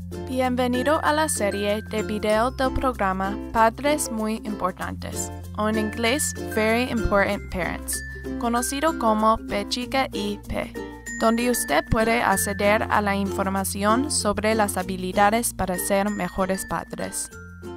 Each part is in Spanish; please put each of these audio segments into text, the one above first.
Bienvenido a la serie de video del programa Padres Muy Importantes, o en inglés Very Important Parents, conocido como PCHICA-IP, donde usted puede acceder a la información sobre las habilidades para ser mejores padres.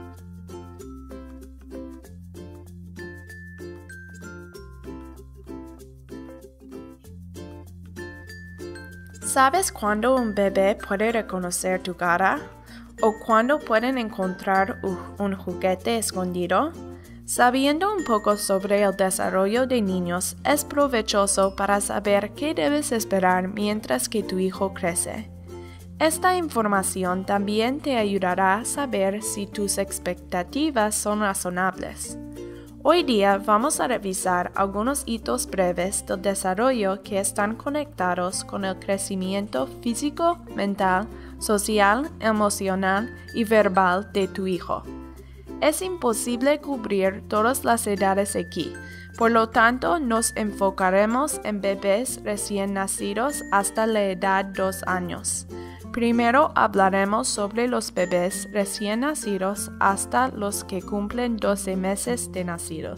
¿Sabes cuándo un bebé puede reconocer tu cara? ¿O cuándo pueden encontrar un juguete escondido? Sabiendo un poco sobre el desarrollo de niños es provechoso para saber qué debes esperar mientras que tu hijo crece. Esta información también te ayudará a saber si tus expectativas son razonables. Hoy día vamos a revisar algunos hitos breves del desarrollo que están conectados con el crecimiento físico, mental, social, emocional y verbal de tu hijo. Es imposible cubrir todas las edades aquí, por lo tanto nos enfocaremos en bebés recién nacidos hasta la edad de 2 años. Primero hablaremos sobre los bebés recién nacidos hasta los que cumplen 12 meses de nacidos.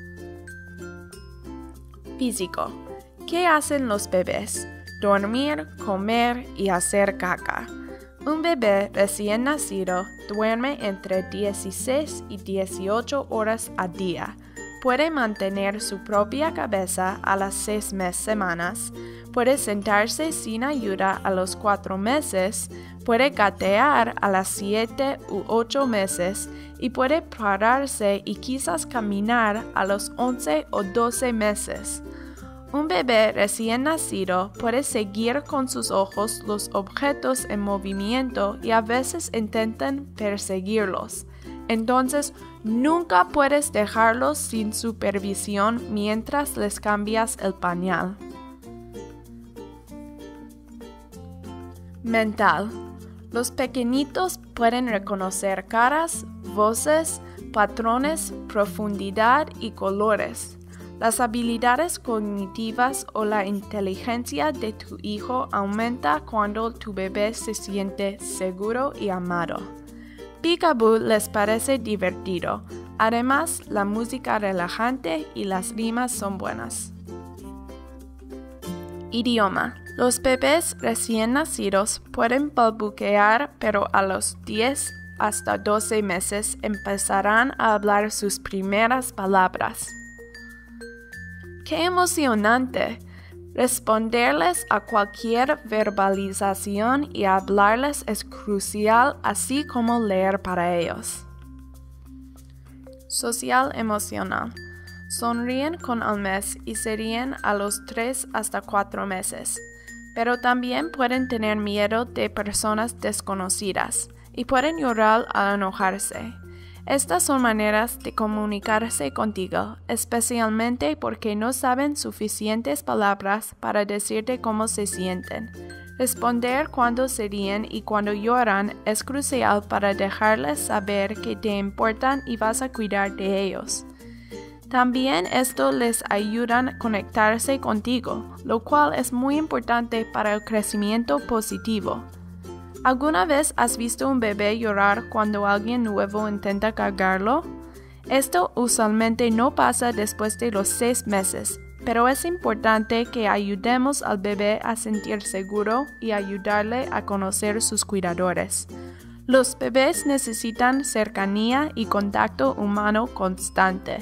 Físico. ¿Qué hacen los bebés? Dormir, comer y hacer caca. Un bebé recién nacido duerme entre 16 y 18 horas al día. Puede mantener su propia cabeza a las 6 semanas, puede sentarse sin ayuda a los 4 meses, puede gatear a las 7 u 8 meses y puede pararse y quizás caminar a los 11 o 12 meses. Un bebé recién nacido puede seguir con sus ojos los objetos en movimiento y a veces intentan perseguirlos. Entonces, nunca puedes dejarlos sin supervisión mientras les cambias el pañal. Mental. Los pequeñitos pueden reconocer caras, voces, patrones, profundidad y colores. Las habilidades cognitivas o la inteligencia de tu hijo aumenta cuando tu bebé se siente seguro y amado. Peekaboo les parece divertido. Además, la música relajante y las rimas son buenas. Idioma. Los bebés recién nacidos pueden balbucear, pero a los 10 hasta 12 meses empezarán a hablar sus primeras palabras. ¡Qué emocionante! Responderles a cualquier verbalización y hablarles es crucial, así como leer para ellos. Social emocional. Sonríen con el mes y se ríen a los 3 hasta 4 meses, pero también pueden tener miedo de personas desconocidas y pueden llorar al enojarse. Estas son maneras de comunicarse contigo, especialmente porque no saben suficientes palabras para decirte cómo se sienten. Responder cuando se ríen y cuando lloran es crucial para dejarles saber que te importan y vas a cuidar de ellos. También esto les ayuda a conectarse contigo, lo cual es muy importante para el crecimiento positivo. ¿Alguna vez has visto un bebé llorar cuando alguien nuevo intenta cargarlo? Esto usualmente no pasa después de los 6 meses, pero es importante que ayudemos al bebé a sentir seguro y ayudarle a conocer sus cuidadores. Los bebés necesitan cercanía y contacto humano constante.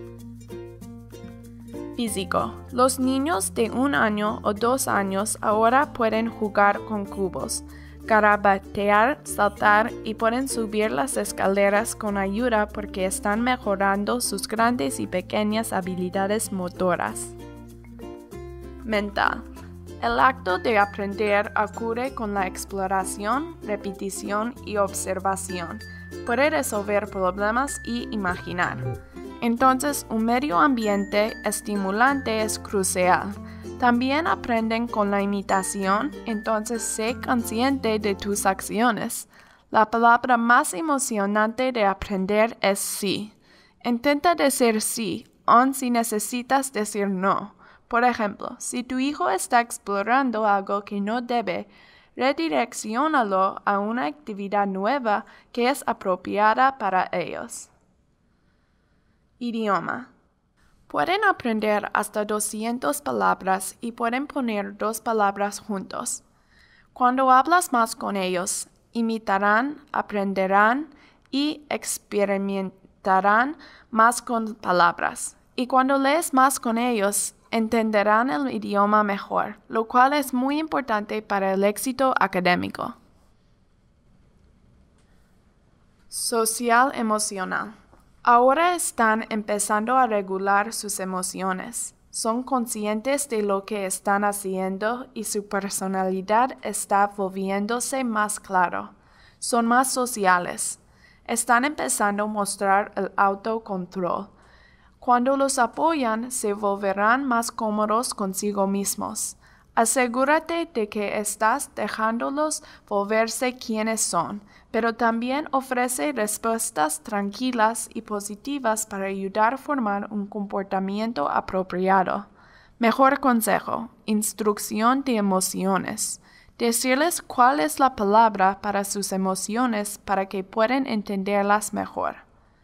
Físico. Los niños de 1 año o 2 años ahora pueden jugar con cubos, garabatear, saltar y pueden subir las escaleras con ayuda porque están mejorando sus grandes y pequeñas habilidades motoras. Mental. El acto de aprender ocurre con la exploración, repetición y observación. Puede resolver problemas y imaginar. Entonces, un medio ambiente estimulante es crucial. También aprenden con la imitación, entonces sé consciente de tus acciones. La palabra más emocionante de aprender es sí. Intenta decir sí, aun si necesitas decir no. Por ejemplo, si tu hijo está explorando algo que no debe, Redirecciónalo a una actividad nueva que es apropiada para ellos. Idioma. Pueden aprender hasta 200 palabras y pueden poner 2 palabras juntos. Cuando hablas más con ellos, imitarán, aprenderán y experimentarán más con palabras. Y cuando lees más con ellos, entenderán el idioma mejor, lo cual es muy importante para el éxito académico. Social emocional. Ahora están empezando a regular sus emociones. Son conscientes de lo que están haciendo y su personalidad está volviéndose más claro. Son más sociales. Están empezando a mostrar el autocontrol. Cuando los apoyan, se volverán más cómodos consigo mismos. Asegúrate de que estás dejándolos volverse quienes son, pero también ofrece respuestas tranquilas y positivas para ayudar a formar un comportamiento apropiado. Mejor consejo: instrucción de emociones. Decirles cuál es la palabra para sus emociones para que puedan entenderlas mejor.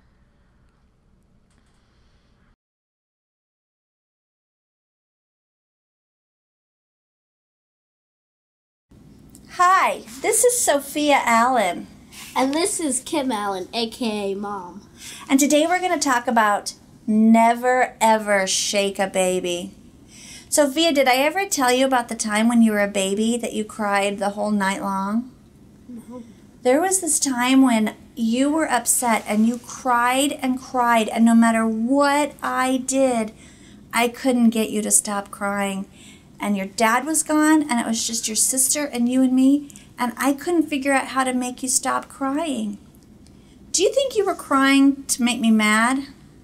Hi, this is Sophia Allen. And this is Kim Allen, aka Mom. And today we're going to talk about never ever shake a baby. Sophia, did I ever tell you about the time when you were a baby that you cried the whole night long? No. There was this time when you were upset and you cried, and no matter what I did, I couldn't get you to stop crying. And your dad was gone, and it was just your sister and you and me, and I couldn't figure out how to make you stop crying. Do you think you were crying to make me mad?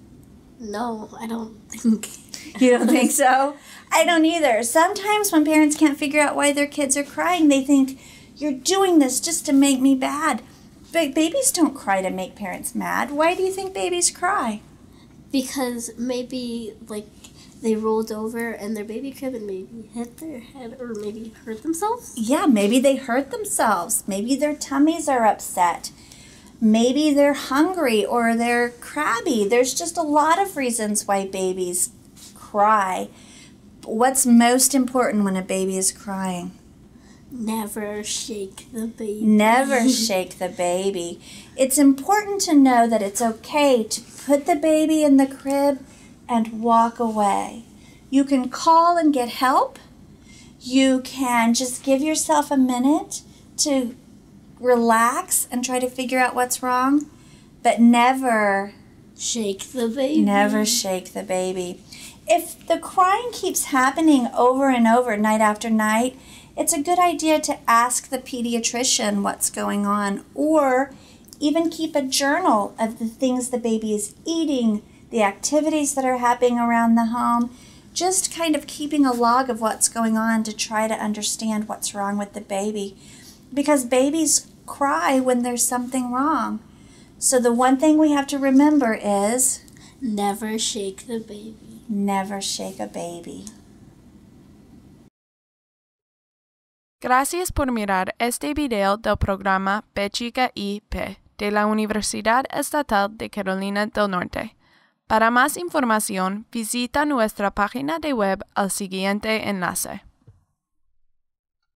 No, I don't think. You don't think so? I don't either. Sometimes when parents can't figure out why their kids are crying, they think, you're doing this just to make me bad. But babies don't cry to make parents mad. Why do you think babies cry? Because maybe, they rolled over in their baby crib and maybe hit their head or maybe hurt themselves? Yeah, maybe they hurt themselves. Maybe their tummies are upset. Maybe they're hungry or they're crabby. There's just a lot of reasons why babies cry. But what's most important when a baby is crying? Never shake the baby. Never shake the baby. It's important to know that it's okay to put the baby in the crib and walk away. You can call and get help. You can just give yourself a minute to relax and try to figure out what's wrong, but never shake the baby. Never shake the baby. If the crying keeps happening over and over night after night, it's a good idea to ask the pediatrician what's going on, or even keep a journal of the things the baby is eating, the activities that are happening around the home, just kind of keeping a log of what's going on to try to understand what's wrong with the baby. Because babies cry when there's something wrong. So the one thing we have to remember is never shake the baby. Never shake a baby. Gracias por mirar este video del programa P Chica y P de la Universidad Estatal de Carolina del Norte. Para más información, visita nuestra página de web al siguiente enlace.